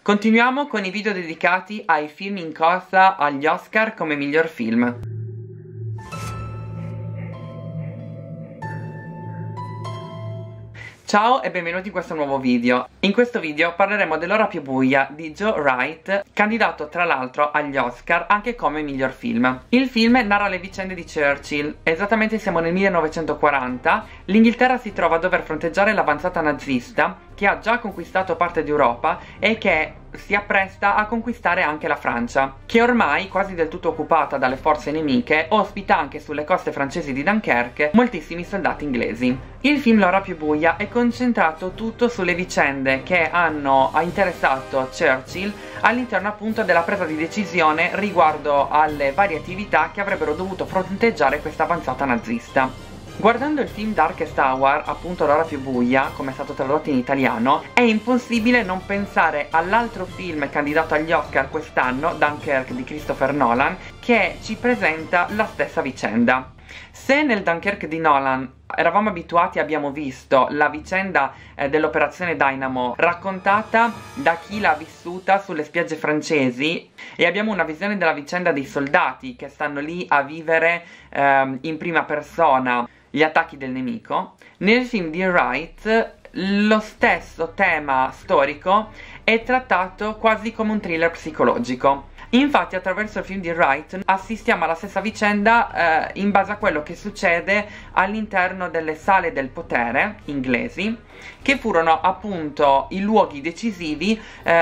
Continuiamo con i video dedicati ai film in corsa agli Oscar come miglior film. Ciao e benvenuti in questo nuovo video. In questo video parleremo dell'ora più buia di Joe Wright, candidato tra l'altro agli Oscar anche come miglior film. Il film narra le vicende di Churchill. Esattamente siamo nel 1940. L'Inghilterra si trova a dover fronteggiare l'avanzata nazista che ha già conquistato parte d'Europa e che si appresta a conquistare anche la Francia, che ormai, quasi del tutto occupata dalle forze nemiche, ospita anche sulle coste francesi di Dunkerque moltissimi soldati inglesi. Il film L'ora più buia è concentrato tutto sulle vicende che hanno interessato Churchill all'interno appunto della presa di decisione riguardo alle varie attività che avrebbero dovuto fronteggiare questa avanzata nazista. Guardando il film Darkest Hour, appunto L'ora più buia, come è stato tradotto in italiano, è impossibile non pensare all'altro film candidato agli Oscar quest'anno, Dunkirk di Christopher Nolan, che ci presenta la stessa vicenda. Se nel Dunkirk di Nolan eravamo abituati e abbiamo visto la vicenda dell'operazione Dynamo raccontata da chi l'ha vissuta sulle spiagge francesi e abbiamo una visione della vicenda dei soldati che stanno lì a vivere in prima persona gli attacchi del nemico, nel film di Wright lo stesso tema storico è trattato quasi come un thriller psicologico. Infatti attraverso il film di Wright assistiamo alla stessa vicenda in base a quello che succede all'interno delle sale del potere inglesi, che furono appunto i luoghi decisivi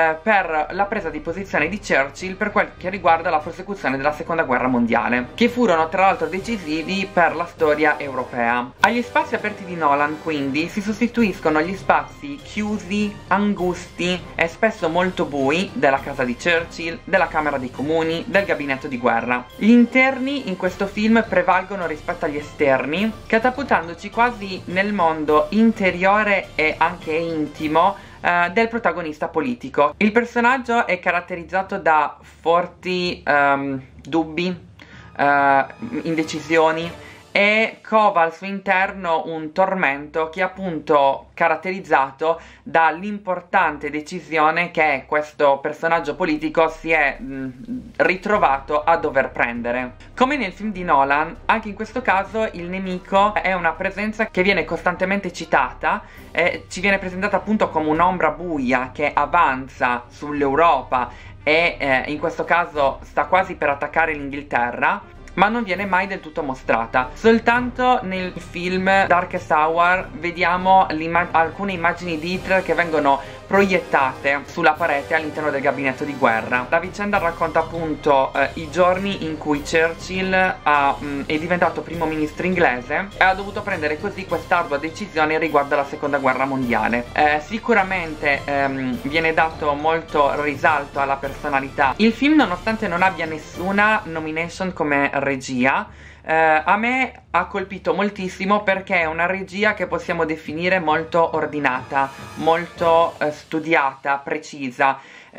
per la presa di posizione di Churchill per quel che riguarda la prosecuzione della seconda guerra mondiale, che furono tra l'altro decisivi per la storia europea. Agli spazi aperti di Nolan quindi si sostituiscono gli spazi chiusi, angusti e spesso molto bui della casa di Churchill, della Camera dei Comuni, del gabinetto di guerra. Gli interni in questo film prevalgono rispetto agli esterni, catapultandoci quasi nel mondo interiore e anche intimo del protagonista politico. Il personaggio è caratterizzato da forti dubbi, indecisioni, e cova al suo interno un tormento che è appunto caratterizzato dall'importante decisione che questo personaggio politico si è ritrovato a dover prendere. Come nel film di Nolan, anche in questo caso il nemico è una presenza che viene costantemente citata e ci viene presentata appunto come un'ombra buia che avanza sull'Europa e in questo caso sta quasi per attaccare l'Inghilterra, ma non viene mai del tutto mostrata. Soltanto nel film Darkest Hour vediamo alcune immagini di Hitler che vengono proiettate sulla parete all'interno del gabinetto di guerra. La vicenda racconta appunto i giorni in cui Churchill è diventato primo ministro inglese e ha dovuto prendere così quest'ardua decisione riguardo alla seconda guerra mondiale. Sicuramente viene dato molto risalto alla personalità. Il film, nonostante non abbia nessuna nomination come regia, a me ha colpito moltissimo perché è una regia che possiamo definire molto ordinata, molto studiata, precisa.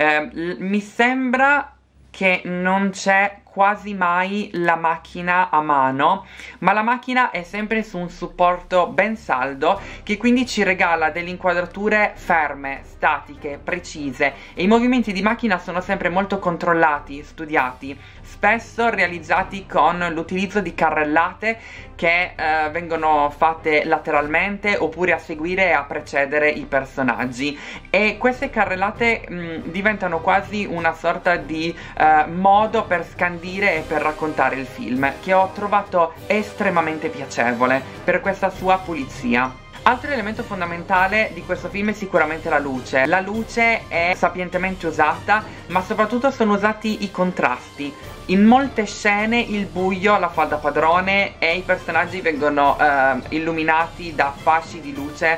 Mi sembra che non c'è quasi mai la macchina a mano, ma la macchina è sempre su un supporto ben saldo che quindi ci regala delle inquadrature ferme, statiche, precise, e i movimenti di macchina sono sempre molto controllati, studiati, spesso realizzati con l'utilizzo di carrellate che vengono fatte lateralmente oppure a seguire e a precedere i personaggi, e queste carrellate diventano quasi una sorta di modo per scandire e per raccontare il film, che ho trovato estremamente piacevole per questa sua pulizia. Altro elemento fondamentale di questo film è sicuramente la luce. La luce è sapientemente usata, ma soprattutto sono usati i contrasti. In molte scene il buio la fa da padrone e i personaggi vengono illuminati da fasci di luce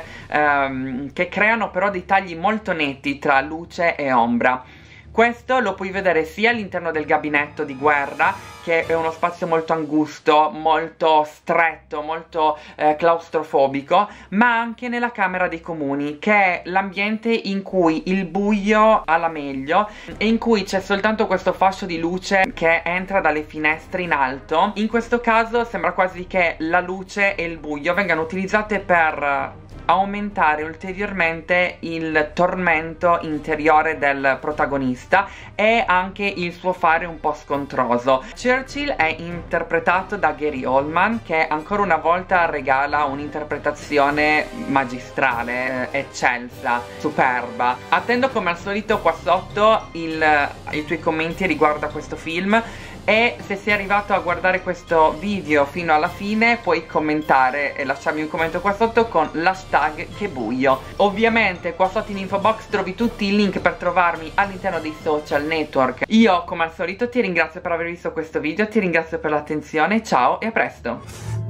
che creano però dei tagli molto netti tra luce e ombra. Questo lo puoi vedere sia all'interno del gabinetto di guerra, che è uno spazio molto angusto, molto stretto, molto claustrofobico, ma anche nella Camera dei Comuni, che è l'ambiente in cui il buio ha la meglio e in cui c'è soltanto questo fascio di luce che entra dalle finestre in alto. In questo caso sembra quasi che la luce e il buio vengano utilizzate per aumentare ulteriormente il tormento interiore del protagonista e anche il suo fare un po' scontroso. Churchill è interpretato da Gary Oldman, che ancora una volta regala un'interpretazione magistrale, eccelsa, superba. Attendo come al solito qua sotto i tuoi commenti riguardo a questo film, e se sei arrivato a guardare questo video fino alla fine puoi commentare e lasciarmi un commento qua sotto con l'hashtag che buio. Ovviamente qua sotto in info box trovi tutti i link per trovarmi all'interno dei social network. Io come al solito ti ringrazio per aver visto questo video, ti ringrazio per l'attenzione, ciao e a presto!